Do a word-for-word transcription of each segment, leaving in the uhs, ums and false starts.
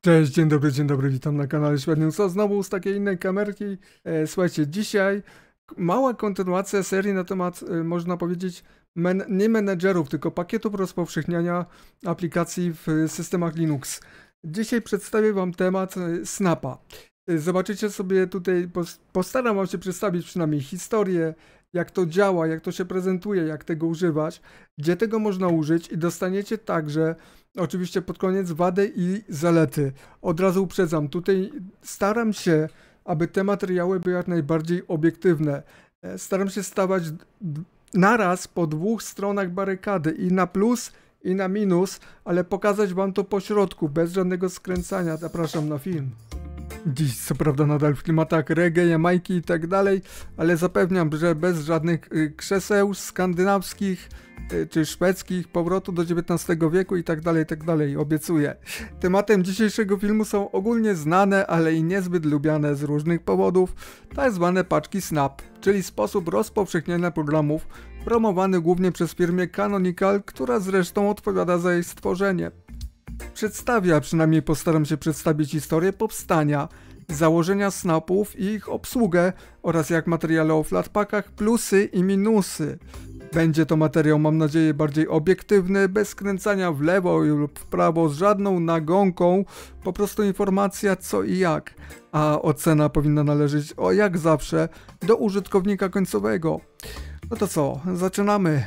Cześć, dzień dobry, dzień dobry, witam na kanale Świat Newsa, znowu z takiej innej kamerki. E, słuchajcie, dzisiaj mała kontynuacja serii na temat, e, można powiedzieć, men nie menedżerów, tylko pakietów rozpowszechniania aplikacji w systemach Linux. Dzisiaj przedstawię wam temat e, Snapa. E, zobaczycie sobie tutaj, postaram wam się przedstawić przynajmniej historię, jak to działa, jak to się prezentuje, jak tego używać, gdzie tego można użyć i dostaniecie także oczywiście pod koniec wady i zalety. Od razu uprzedzam, tutaj staram się, aby te materiały były jak najbardziej obiektywne. Staram się stawać naraz po dwóch stronach barykady, i na plus, i na minus, ale pokazać wam to po środku, bez żadnego skręcania. Zapraszam na film. Dziś co prawda nadal w klimatach reggae, jamajki i tak dalej, ale zapewniam, że bez żadnych krzeseł skandynawskich czy szwedzkich, powrotu do dziewiętnastego wieku i tak dalej, i tak dalej, obiecuję. Tematem dzisiejszego filmu są ogólnie znane, ale i niezbyt lubiane z różnych powodów, tak zwane paczki Snap, czyli sposób rozpowszechniania programów promowany głównie przez firmę Canonical, która zresztą odpowiada za jej stworzenie. Przedstawię, a przynajmniej postaram się przedstawić historię powstania, założenia snapów i ich obsługę oraz jak materiale o flatpakach, plusy i minusy. Będzie to materiał, mam nadzieję, bardziej obiektywny, bez skręcania w lewo lub w prawo, z żadną nagonką, po prostu informacja co i jak, a ocena powinna należeć, o jak zawsze, do użytkownika końcowego. No to co, zaczynamy.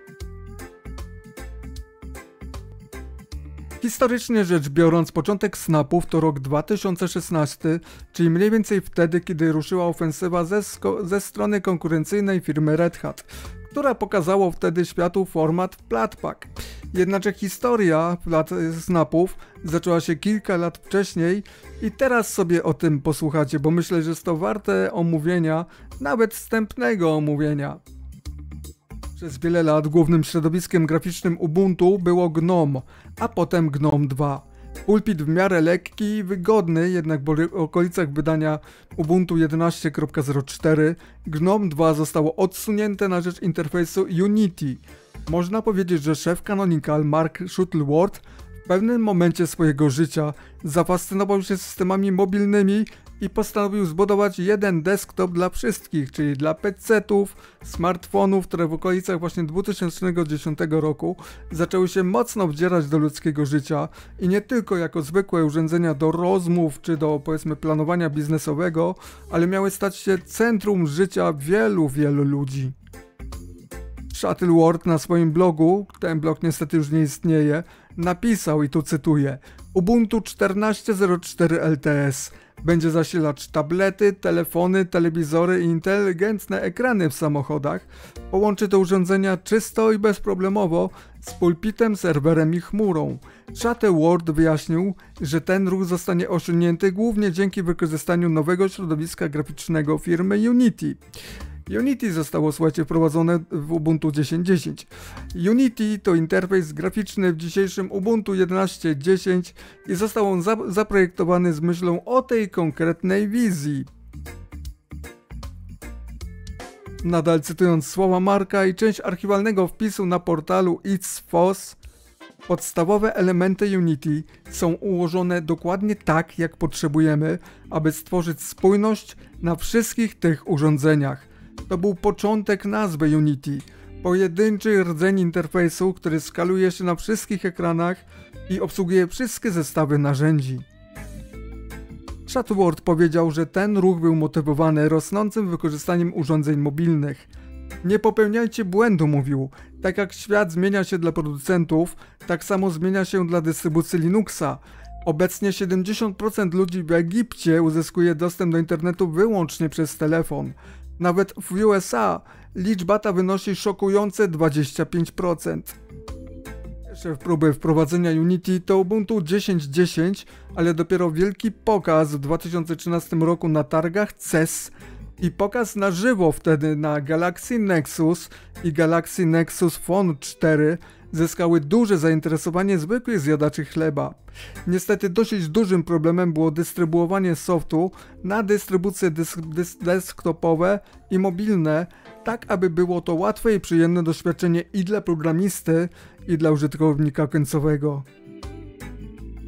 Historycznie rzecz biorąc, początek snapów to rok dwa tysiące szesnasty, czyli mniej więcej wtedy, kiedy ruszyła ofensywa ze, ze strony konkurencyjnej firmy Red Hat, która pokazała wtedy światu format Flatpak. Jednakże historia snapów zaczęła się kilka lat wcześniej i teraz sobie o tym posłuchacie, bo myślę, że jest to warte omówienia, nawet wstępnego omówienia. Przez wiele lat głównym środowiskiem graficznym Ubuntu było GNOME, a potem GNOME dwa. Pulpit w miarę lekki i wygodny, jednak w okolicach wydania Ubuntu jedenaście kropka zero cztery GNOME dwa zostało odsunięte na rzecz interfejsu Unity. Można powiedzieć, że szef Canonical Mark Shuttleworth w pewnym momencie swojego życia zafascynował się systemami mobilnymi i postanowił zbudować jeden desktop dla wszystkich, czyli dla pecetów, smartfonów, które w okolicach właśnie dwa tysiące dziesiątego roku zaczęły się mocno wdzierać do ludzkiego życia i nie tylko jako zwykłe urządzenia do rozmów czy do, powiedzmy, planowania biznesowego, ale miały stać się centrum życia wielu, wielu ludzi. Shuttleworth na swoim blogu, ten blog niestety już nie istnieje, napisał, i tu cytuję: Ubuntu czternaście zero cztery L T S będzie zasilać tablety, telefony, telewizory i inteligentne ekrany w samochodach. Połączy te urządzenia czysto i bezproblemowo z pulpitem, serwerem i chmurą. Shuttleworth wyjaśnił, że ten ruch zostanie osiągnięty głównie dzięki wykorzystaniu nowego środowiska graficznego firmy Unity. Unity zostało, słuchajcie, wprowadzone w Ubuntu dziesięć dziesięć. Unity to interfejs graficzny w dzisiejszym Ubuntu jedenaście dziesięć i został on za zaprojektowany z myślą o tej konkretnej wizji. Nadal cytując słowa Marka i część archiwalnego wpisu na portalu It's F O S, podstawowe elementy Unity są ułożone dokładnie tak, jak potrzebujemy, aby stworzyć spójność na wszystkich tych urządzeniach. To był początek nazwy Unity, pojedynczy rdzeń interfejsu, który skaluje się na wszystkich ekranach i obsługuje wszystkie zestawy narzędzi. Shuttleworth powiedział, że ten ruch był motywowany rosnącym wykorzystaniem urządzeń mobilnych. Nie popełniajcie błędu, mówił. Tak jak świat zmienia się dla producentów, tak samo zmienia się dla dystrybucji Linuxa. Obecnie siedemdziesiąt procent ludzi w Egipcie uzyskuje dostęp do internetu wyłącznie przez telefon. Nawet w U S A liczba ta wynosi szokujące dwadzieścia pięć procent. Pierwsze próby wprowadzenia Unity to Ubuntu dziesięć dziesięć, ale dopiero wielki pokaz w dwa tysiące trzynastym roku na targach C E S i pokaz na żywo wtedy na Galaxy Nexus i Galaxy Nexus Phone cztery zyskały duże zainteresowanie zwykłych zjadaczy chleba. Niestety dosyć dużym problemem było dystrybuowanie softu na dystrybucje desktopowe i mobilne, tak aby było to łatwe i przyjemne doświadczenie i dla programisty, i dla użytkownika końcowego.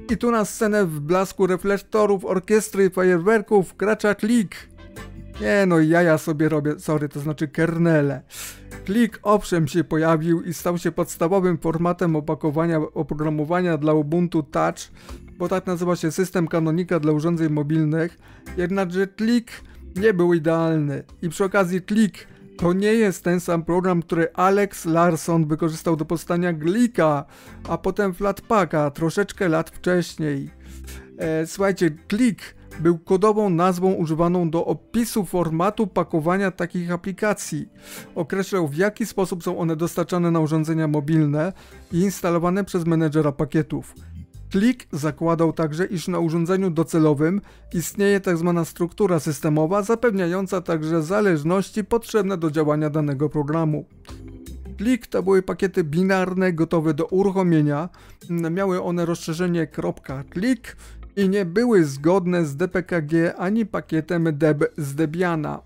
I tu na scenę w blasku reflektorów, orkiestry i fajerwerków wkracza Klik. Nie no, jaja sobie robię, sorry, to znaczy kernele. Klik owszem się pojawił i stał się podstawowym formatem opakowania oprogramowania dla Ubuntu Touch, bo tak nazywa się system Canonica dla urządzeń mobilnych, jednakże Klik nie był idealny. I przy okazji Klik to nie jest ten sam program, który Alex Larsson wykorzystał do powstania Glika, a potem Flatpaka troszeczkę lat wcześniej. E, słuchajcie, Klik był kodową nazwą używaną do opisu formatu pakowania takich aplikacji. Określał, w jaki sposób są one dostarczane na urządzenia mobilne i instalowane przez menedżera pakietów. Klik zakładał także, iż na urządzeniu docelowym istnieje tzw. struktura systemowa zapewniająca także zależności potrzebne do działania danego programu. Klik to były pakiety binarne gotowe do uruchomienia, miały one rozszerzenie .klik i nie były zgodne z D P K G ani pakietem deb z Debiana.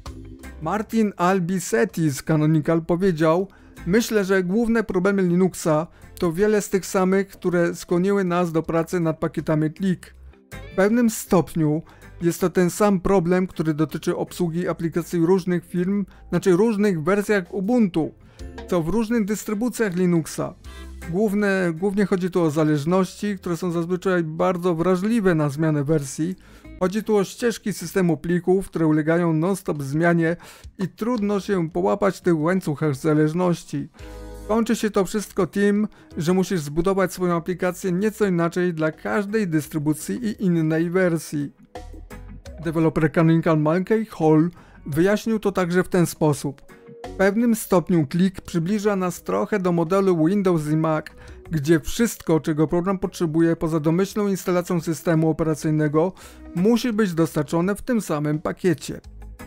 Martin Albisetti z Canonical powiedział: myślę, że główne problemy Linuxa to wiele z tych samych, które skłoniły nas do pracy nad pakietami Klik. W pewnym stopniu jest to ten sam problem, który dotyczy obsługi aplikacji różnych firm, znaczy różnych wersjach Ubuntu, co w różnych dystrybucjach Linuxa. Główne, głównie chodzi tu o zależności, które są zazwyczaj bardzo wrażliwe na zmianę wersji. Chodzi tu o ścieżki systemu plików, które ulegają non-stop zmianie i trudno się połapać w tych łańcuchach zależności. Kończy się to wszystko tym, że musisz zbudować swoją aplikację nieco inaczej dla każdej dystrybucji i innej wersji. Deweloper Canonical Mackay Hall wyjaśnił to także w ten sposób. W pewnym stopniu Klik przybliża nas trochę do modelu Windows i Mac, gdzie wszystko, czego program potrzebuje poza domyślną instalacją systemu operacyjnego, musi być dostarczone w tym samym pakiecie.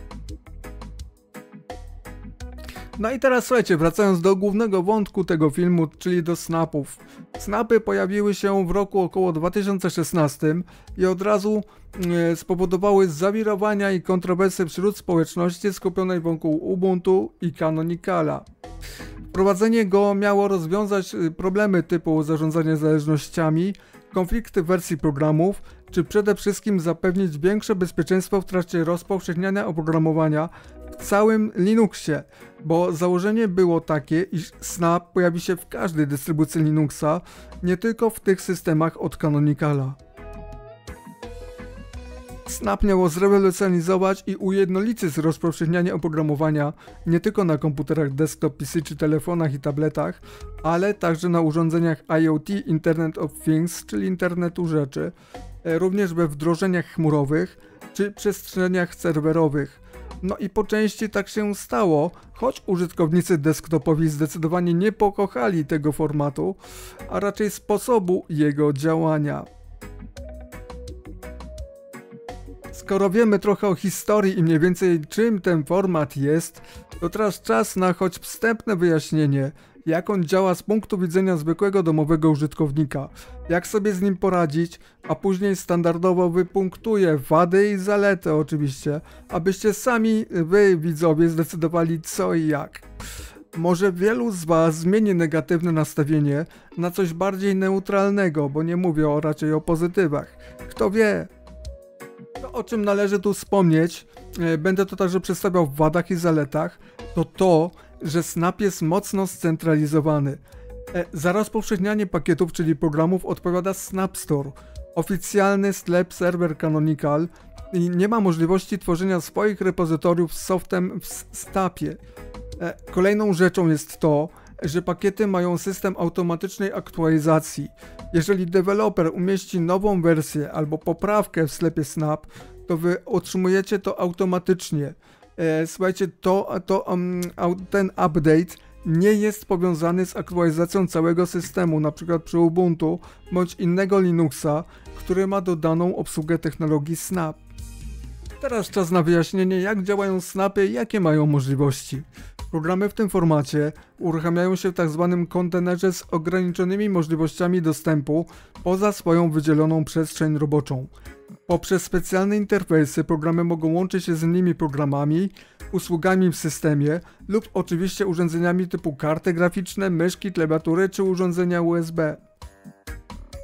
No i teraz słuchajcie, wracając do głównego wątku tego filmu, czyli do snapów. Snapy pojawiły się w roku około dwa tysiące szesnastym i od razu e, spowodowały zawirowania i kontrowersje wśród społeczności skupionej wokół Ubuntu i Canonicala. Wprowadzenie go miało rozwiązać problemy typu zarządzanie zależnościami, konflikty wersji programów, czy przede wszystkim zapewnić większe bezpieczeństwo w trakcie rozpowszechniania oprogramowania w całym Linuxie, bo założenie było takie, iż Snap pojawi się w każdej dystrybucji Linuxa, nie tylko w tych systemach od Canonicala. Snap miało zrewolucjonizować i ujednolicić rozpowszechnianie oprogramowania nie tylko na komputerach desktop, P C czy telefonach i tabletach, ale także na urządzeniach IoT, Internet of Things, czyli internetu rzeczy, również we wdrożeniach chmurowych czy przestrzeniach serwerowych. No i po części tak się stało, choć użytkownicy desktopowi zdecydowanie nie pokochali tego formatu, a raczej sposobu jego działania. Skoro wiemy trochę o historii i mniej więcej czym ten format jest, to teraz czas na choć wstępne wyjaśnienie, jak on działa z punktu widzenia zwykłego domowego użytkownika, jak sobie z nim poradzić, a później standardowo wypunktuję wady i zalety oczywiście, abyście sami wy widzowie zdecydowali co i jak. Może wielu z was zmieni negatywne nastawienie na coś bardziej neutralnego, bo nie mówię o, raczej o pozytywach. Kto wie? To, o czym należy tu wspomnieć, będę to także przedstawiał w wadach i zaletach, to to, że Snap jest mocno scentralizowany. E, za rozpowszechnianie pakietów, czyli programów, odpowiada Snap Store, oficjalny sklep serwer Canonical, i nie ma możliwości tworzenia swoich repozytoriów z softem w Snapie. E, kolejną rzeczą jest to, że pakiety mają system automatycznej aktualizacji. Jeżeli deweloper umieści nową wersję albo poprawkę w sklepie Snap, to wy otrzymujecie to automatycznie. E, słuchajcie, to, to, um, ten update nie jest powiązany z aktualizacją całego systemu, np. przy Ubuntu bądź innego Linuxa, który ma dodaną obsługę technologii Snap. Teraz czas na wyjaśnienie, jak działają snapy i jakie mają możliwości. Programy w tym formacie uruchamiają się w tzw. kontenerze z ograniczonymi możliwościami dostępu poza swoją wydzieloną przestrzeń roboczą. Poprzez specjalne interfejsy programy mogą łączyć się z innymi programami, usługami w systemie lub oczywiście urządzeniami typu karty graficzne, myszki, klawiatury czy urządzenia U S B.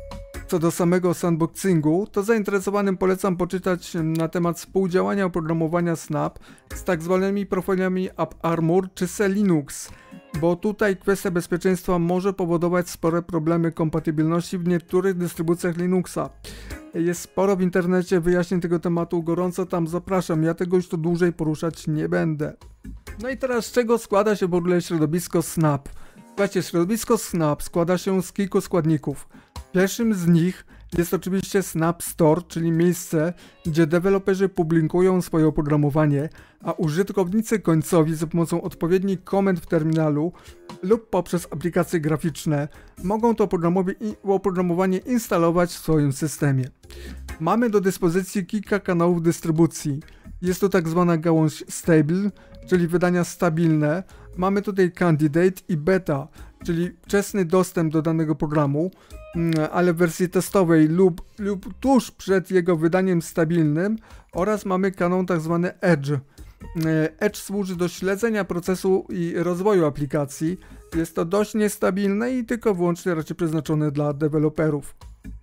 Co do samego sandboxingu, to zainteresowanym polecam poczytać na temat współdziałania oprogramowania Snap z tak zwanymi profilami AppArmor czy SeLinux, bo tutaj kwestia bezpieczeństwa może powodować spore problemy kompatybilności w niektórych dystrybucjach Linuxa. Jest sporo w internecie wyjaśnień tego tematu, gorąco tam zapraszam, ja tego już tu dłużej poruszać nie będę. No i teraz z czego składa się w ogóle środowisko Snap? Słuchajcie, środowisko Snap składa się z kilku składników. Pierwszym z nich jest oczywiście Snap Store, czyli miejsce, gdzie deweloperzy publikują swoje oprogramowanie, a użytkownicy końcowi za pomocą odpowiednich komend w terminalu lub poprzez aplikacje graficzne mogą to oprogramowanie instalować w swoim systemie. Mamy do dyspozycji kilka kanałów dystrybucji. Jest to tak zwana gałąź Stable, czyli wydania stabilne. Mamy tutaj Candidate i Beta, czyli wczesny dostęp do danego programu, ale w wersji testowej lub, lub tuż przed jego wydaniem stabilnym, oraz mamy kanał tak zwany Edge. Edge służy do śledzenia procesu i rozwoju aplikacji. Jest to dość niestabilne i tylko wyłącznie raczej przeznaczone dla deweloperów.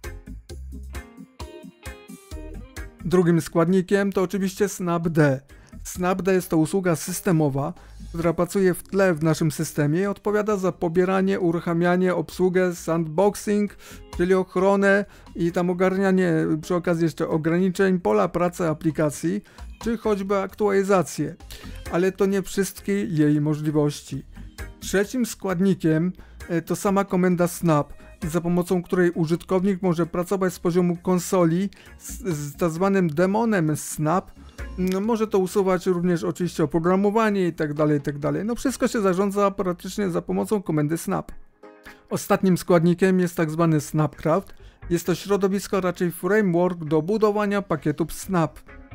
Drugim składnikiem to oczywiście SnapD. SnapD jest to usługa systemowa, która pracuje w tle w naszym systemie i odpowiada za pobieranie, uruchamianie, obsługę, sandboxing, czyli ochronę i tam ogarnianie przy okazji jeszcze ograniczeń, pola pracy aplikacji, czy choćby aktualizację. Ale to nie wszystkie jej możliwości. Trzecim składnikiem to sama komenda Snap, za pomocą której użytkownik może pracować z poziomu konsoli z, z tak zwanym demonem Snap. No, może to usuwać również oczywiście oprogramowanie i tak dalej, i tak dalej. No wszystko się zarządza praktycznie za pomocą komendy Snap. Ostatnim składnikiem jest tak zwany Snapcraft. Jest to środowisko, raczej framework do budowania pakietów Snap.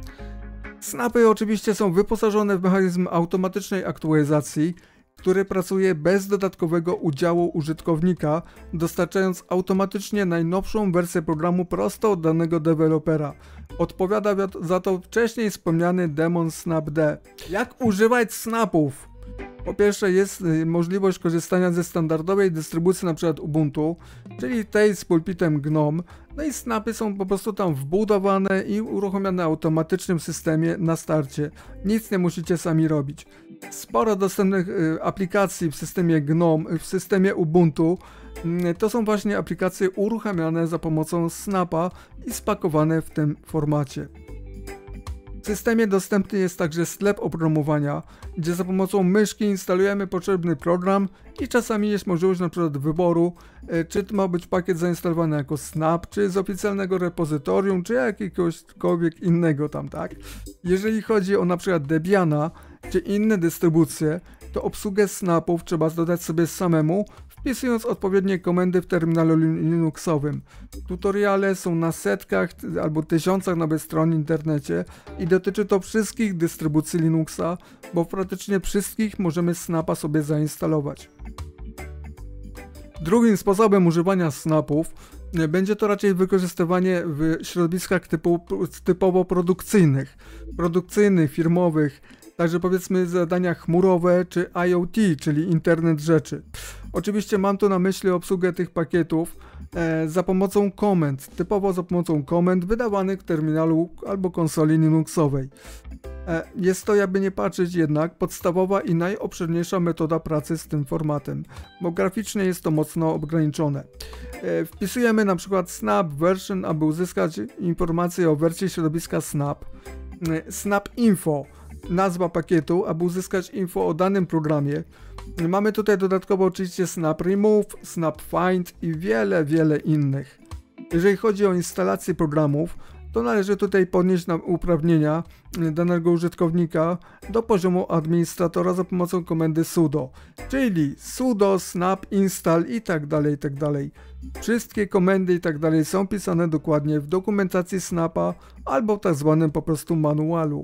Snapy oczywiście są wyposażone w mechanizm automatycznej aktualizacji, który pracuje bez dodatkowego udziału użytkownika, dostarczając automatycznie najnowszą wersję programu prosto od danego dewelopera. Odpowiada za to wcześniej wspomniany demon SnapD. Jak używać snapów? Po pierwsze jest możliwość korzystania ze standardowej dystrybucji np. Ubuntu, czyli tej z pulpitem Gnome, no i snapy są po prostu tam wbudowane i uruchomione automatycznie w systemie na starcie. Nic nie musicie sami robić. Sporo dostępnych aplikacji w systemie Gnome, w systemie Ubuntu to są właśnie aplikacje uruchamiane za pomocą snapa i spakowane w tym formacie. W systemie dostępny jest także sklep oprogramowania, gdzie za pomocą myszki instalujemy potrzebny program i czasami jest możliwość np. wyboru, czy to ma być pakiet zainstalowany jako Snap, czy z oficjalnego repozytorium, czy jakiegośkolwiek innego tam, tak? Jeżeli chodzi o np. Debiana, czy inne dystrybucje, to obsługę snapów trzeba dodać sobie samemu, wpisując odpowiednie komendy w terminalu linuxowym. Tutoriale są na setkach albo tysiącach nawet stron w internecie i dotyczy to wszystkich dystrybucji Linuxa, bo praktycznie wszystkich możemy snapa sobie zainstalować. Drugim sposobem używania snapów będzie to raczej wykorzystywanie w środowiskach typu, typowo produkcyjnych, produkcyjnych, firmowych, także powiedzmy zadania chmurowe czy IoT, czyli Internet Rzeczy. Oczywiście mam tu na myśli obsługę tych pakietów e, za pomocą komend, typowo za pomocą komend wydawanych w terminalu albo konsoli Linuxowej. E, jest to, jakby nie patrzeć, jednak podstawowa i najobszerniejsza metoda pracy z tym formatem, bo graficznie jest to mocno ograniczone. E, wpisujemy na przykład snap version, aby uzyskać informacje o wersji środowiska Snap. E, snap info, nazwa pakietu, aby uzyskać info o danym programie. Mamy tutaj dodatkowo oczywiście Snap Remove, Snap Find i wiele, wiele innych. Jeżeli chodzi o instalację programów, to należy tutaj podnieść nam uprawnienia danego użytkownika do poziomu administratora za pomocą komendy sudo, czyli sudo snap install i tak dalej, i tak dalej. Wszystkie komendy i tak dalej są pisane dokładnie w dokumentacji snapa albo w tak zwanym po prostu manualu.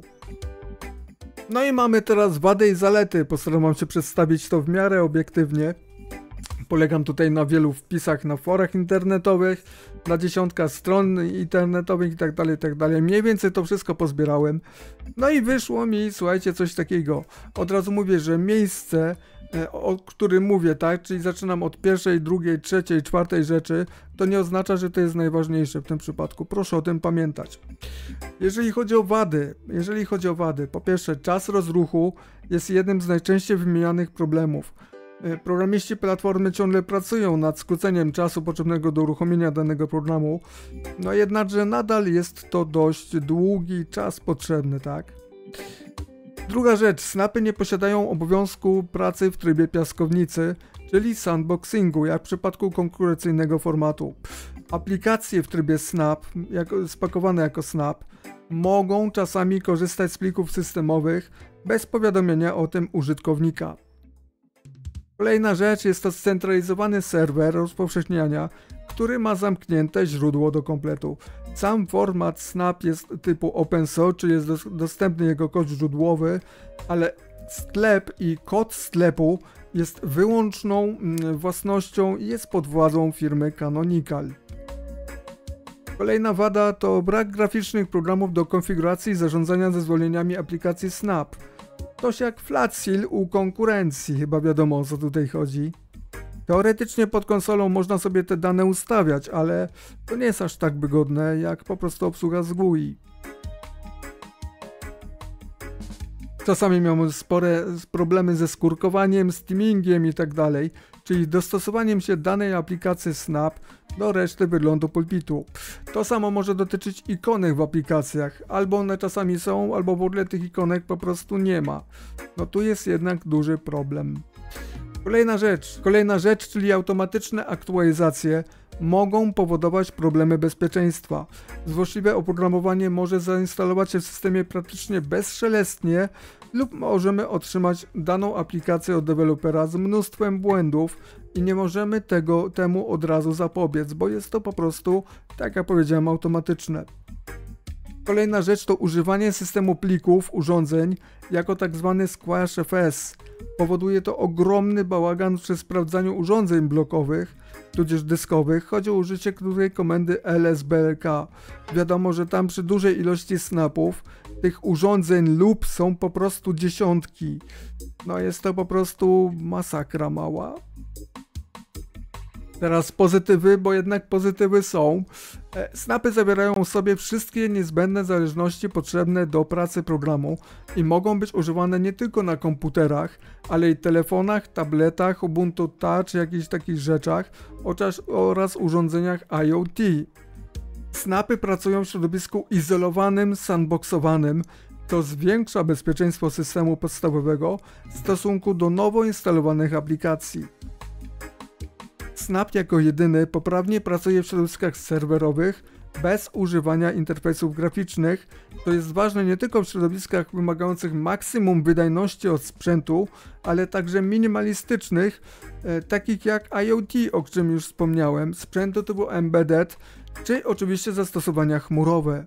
No i mamy teraz wady i zalety, postaram się przedstawić to w miarę obiektywnie. Polegam tutaj na wielu wpisach na forach internetowych, na dziesiątka stron internetowych i tak dalej, i tak dalej. Mniej więcej to wszystko pozbierałem. No i wyszło mi, słuchajcie, coś takiego. Od razu mówię, że miejsce, o którym mówię, tak, czyli zaczynam od pierwszej, drugiej, trzeciej, czwartej rzeczy, to nie oznacza, że to jest najważniejsze w tym przypadku. Proszę o tym pamiętać. Jeżeli chodzi o wady, jeżeli chodzi o wady, po pierwsze, czas rozruchu jest jednym z najczęściej wymienianych problemów. Programiści platformy ciągle pracują nad skróceniem czasu potrzebnego do uruchomienia danego programu, no jednakże nadal jest to dość długi czas potrzebny, tak? Druga rzecz, snapy nie posiadają obowiązku pracy w trybie piaskownicy, czyli sandboxingu, jak w przypadku konkurencyjnego formatu. Aplikacje w trybie snap, jako, spakowane jako snap, mogą czasami korzystać z plików systemowych bez powiadomienia o tym użytkownika. Kolejna rzecz jest to scentralizowany serwer rozpowszechniania, który ma zamknięte źródło do kompletu. Sam format snap jest typu open source, czyli jest dostępny jego kod źródłowy, ale sklep i kod sklepu jest wyłączną własnością i jest pod władzą firmy Canonical. Kolejna wada to brak graficznych programów do konfiguracji i zarządzania zezwoleniami aplikacji Snap. Coś jak Flatsil u konkurencji, chyba wiadomo, o co tutaj chodzi. Teoretycznie pod konsolą można sobie te dane ustawiać, ale to nie jest aż tak wygodne jak po prostu obsługa z G U I. Czasami mamy spore problemy ze skórkowaniem, steamingiem i tak dalej, czyli dostosowaniem się danej aplikacji Snap do reszty wyglądu pulpitu. To samo może dotyczyć ikonek w aplikacjach, albo one czasami są, albo w ogóle tych ikonek po prostu nie ma. No tu jest jednak duży problem. Kolejna rzecz, kolejna rzecz, czyli automatyczne aktualizacje mogą powodować problemy bezpieczeństwa. Złośliwe oprogramowanie może zainstalować się w systemie praktycznie bezszelestnie lub możemy otrzymać daną aplikację od dewelopera z mnóstwem błędów i nie możemy tego, temu od razu zapobiec, bo jest to po prostu, tak jak powiedziałem, automatyczne. Kolejna rzecz to używanie systemu plików urządzeń jako tak zwany Squash F S. Powoduje to ogromny bałagan przy sprawdzaniu urządzeń blokowych, tudzież dyskowych. Chodzi o użycie tutaj komendy L S B L K. Wiadomo, że tam przy dużej ilości snapów tych urządzeń lub są po prostu dziesiątki. No jest to po prostu masakra mała. Teraz pozytywy, bo jednak pozytywy są. Snapy zawierają w sobie wszystkie niezbędne zależności potrzebne do pracy programu i mogą być używane nie tylko na komputerach, ale i telefonach, tabletach, Ubuntu Touch, jakichś takich rzeczach oraz, oraz urządzeniach I O T. Snapy pracują w środowisku izolowanym, sandboxowanym, to zwiększa bezpieczeństwo systemu podstawowego w stosunku do nowo instalowanych aplikacji. Snap jako jedyny poprawnie pracuje w środowiskach serwerowych bez używania interfejsów graficznych. To jest ważne nie tylko w środowiskach wymagających maksimum wydajności od sprzętu, ale także minimalistycznych, e, takich jak I O T, o czym już wspomniałem, sprzętu typu embedded, czy oczywiście zastosowania chmurowe.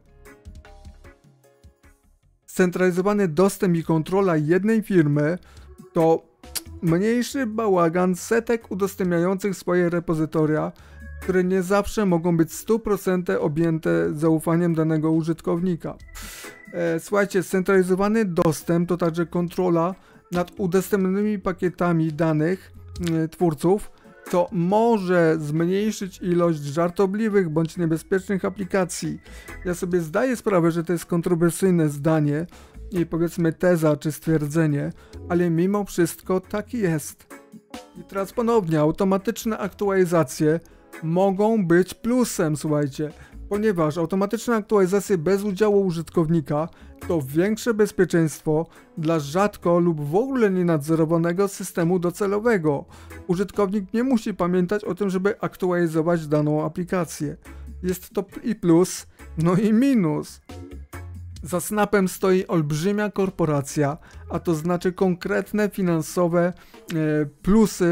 Scentralizowany dostęp i kontrola jednej firmy to mniejszy bałagan setek udostępniających swoje repozytoria, które nie zawsze mogą być w stu procentach objęte zaufaniem danego użytkownika. E, słuchajcie, scentralizowany dostęp to także kontrola nad udostępnionymi pakietami danych e, twórców, co może zmniejszyć ilość żartobliwych bądź niebezpiecznych aplikacji. Ja sobie zdaję sprawę, że to jest kontrowersyjne zdanie i powiedzmy teza czy stwierdzenie, ale mimo wszystko tak jest. I teraz ponownie, automatyczne aktualizacje mogą być plusem, słuchajcie, ponieważ automatyczne aktualizacje bez udziału użytkownika to większe bezpieczeństwo dla rzadko lub w ogóle nienadzorowanego systemu docelowego. Użytkownik nie musi pamiętać o tym, żeby aktualizować daną aplikację. Jest to i plus, no i minus. Za Snapem stoi olbrzymia korporacja, a to znaczy konkretne finansowe e, plusy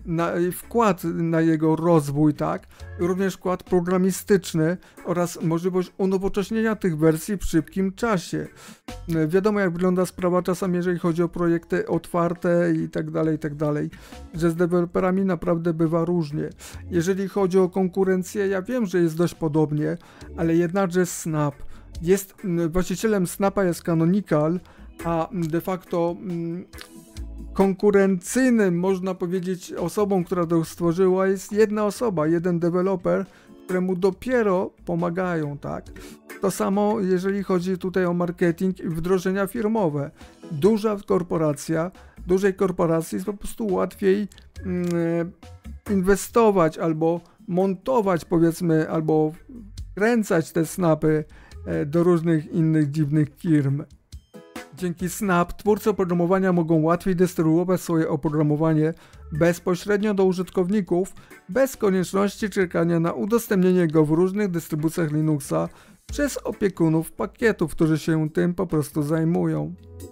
na, wkład na jego rozwój, tak? Również wkład programistyczny oraz możliwość unowocześnienia tych wersji w szybkim czasie. Wiadomo, jak wygląda sprawa czasami, jeżeli chodzi o projekty otwarte i tak dalej, i tak dalej, że z deweloperami naprawdę bywa różnie. Jeżeli chodzi o konkurencję, ja wiem, że jest dość podobnie, ale jednakże Snap jest, właścicielem Snapa jest Canonical, a de facto mm, konkurencyjnym, można powiedzieć, osobą, która to stworzyła, jest jedna osoba, jeden deweloper, któremu dopiero pomagają, tak? To samo, jeżeli chodzi tutaj o marketing i wdrożenia firmowe. Duża korporacja, dużej korporacji jest po prostu łatwiej mm, inwestować albo montować, powiedzmy, albo wkręcać te snapy e, do różnych innych dziwnych firm. Dzięki Snap twórcy oprogramowania mogą łatwiej dystrybuować swoje oprogramowanie bezpośrednio do użytkowników, bez konieczności czekania na udostępnienie go w różnych dystrybucjach Linuxa przez opiekunów pakietów, którzy się tym po prostu zajmują.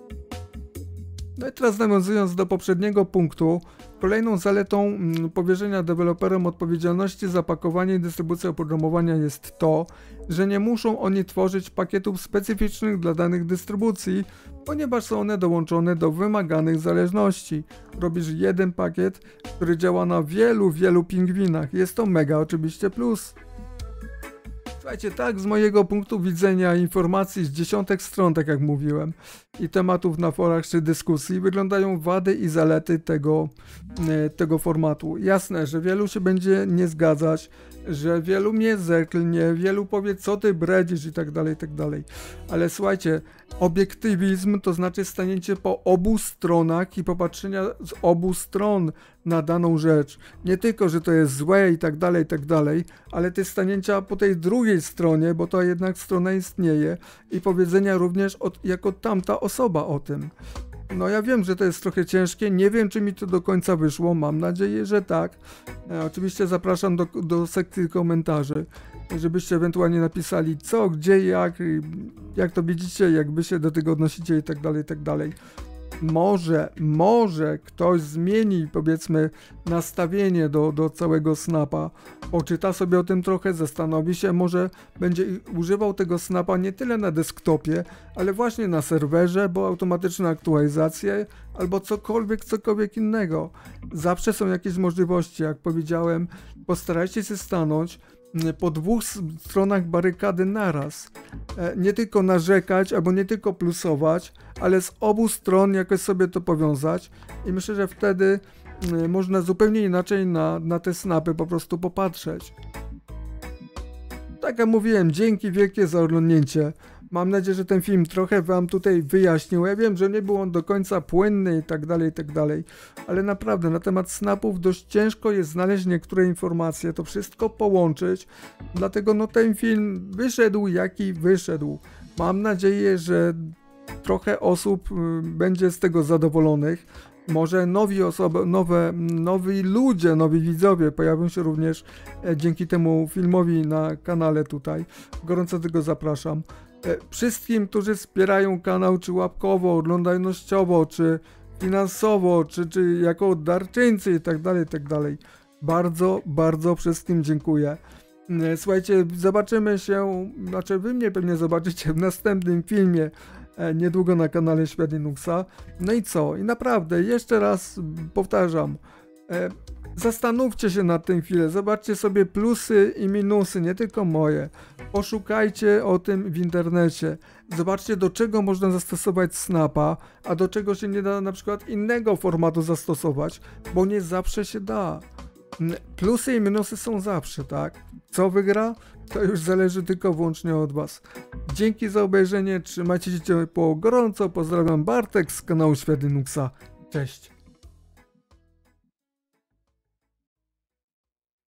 No i teraz nawiązując do poprzedniego punktu, kolejną zaletą mm, powierzenia deweloperom odpowiedzialności za pakowanie i dystrybucję oprogramowania jest to, że nie muszą oni tworzyć pakietów specyficznych dla danych dystrybucji, ponieważ są one dołączone do wymaganych zależności. Robisz jeden pakiet, który działa na wielu, wielu pingwinach. Jest to mega oczywiście plus. Słuchajcie, tak z mojego punktu widzenia informacji z dziesiątek stron, tak jak mówiłem, i tematów na forach czy dyskusji wyglądają wady i zalety tego, tego formatu. Jasne, że wielu się będzie nie zgadzać, że wielu mnie zeklnie, wielu powie, co ty bredzisz i tak dalej, i tak dalej. Ale słuchajcie, obiektywizm to znaczy stanięcie po obu stronach i popatrzenia z obu stron na daną rzecz. Nie tylko, że to jest złe i tak dalej, i tak dalej, ale też stanięcia po tej drugiej stronie, bo to jednak strona istnieje i powiedzenia również od, jako tamta osoba o tym. No ja wiem, że to jest trochę ciężkie, nie wiem, czy mi to do końca wyszło, mam nadzieję, że tak. E, oczywiście zapraszam do, do sekcji komentarzy, żebyście ewentualnie napisali co, gdzie, jak, jak to widzicie, jak wy się do tego odnosicie i tak dalej, i tak dalej. Może, może ktoś zmieni, powiedzmy, nastawienie do, do całego Snapa, poczyta sobie o tym trochę, zastanowi się, może będzie używał tego Snapa nie tyle na desktopie, ale właśnie na serwerze, bo automatyczne aktualizacje albo cokolwiek, cokolwiek innego. Zawsze są jakieś możliwości, jak powiedziałem, postarajcie się stanąć po dwóch stronach barykady naraz. Nie tylko narzekać, albo nie tylko plusować, ale z obu stron jakoś sobie to powiązać i myślę, że wtedy można zupełnie inaczej na, na te snapy po prostu popatrzeć. Tak jak mówiłem, dzięki wielkie za oglądnięcie. Mam nadzieję, że ten film trochę wam tutaj wyjaśnił. Ja wiem, że nie był on do końca płynny i tak dalej, i tak dalej, ale naprawdę na temat snapów dość ciężko jest znaleźć niektóre informacje, to wszystko połączyć, dlatego no ten film wyszedł jaki wyszedł. Mam nadzieję, że trochę osób będzie z tego zadowolonych. Może nowi osoby, nowe, nowi ludzie, nowi widzowie pojawią się również dzięki temu filmowi na kanale tutaj. Gorąco tego zapraszam. Wszystkim, którzy wspierają kanał, czy łapkowo, oglądalnościowo, czy finansowo, czy, czy jako darczyńcy i tak dalej, i tak dalej. Bardzo, bardzo wszystkim dziękuję. Słuchajcie, zobaczymy się, znaczy wy mnie pewnie zobaczycie w następnym filmie, niedługo na kanale Świat Linuxa. No i co? I naprawdę, jeszcze raz powtarzam, zastanówcie się nad tym chwilę, zobaczcie sobie plusy i minusy, nie tylko moje. Poszukajcie o tym w internecie. Zobaczcie, do czego można zastosować Snapa, a do czego się nie da na przykład innego formatu zastosować, bo nie zawsze się da. Plusy i minusy są zawsze, tak? Co wygra? To już zależy tylko wyłącznie od was. Dzięki za obejrzenie, trzymajcie się ciepło, gorąco, pozdrawiam, Bartek z kanału Świat Linuxa. Cześć!